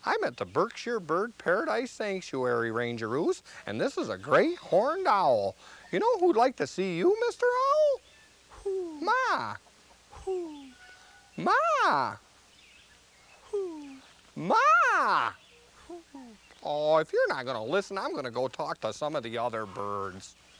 I'm at the Berkshire Bird Paradise Sanctuary, Rangeroos, and this is a great horned owl. You know who'd like to see you, Mr. Owl? Ma! Ma! Ma! Oh, if you're not going to listen, I'm going to go talk to some of the other birds.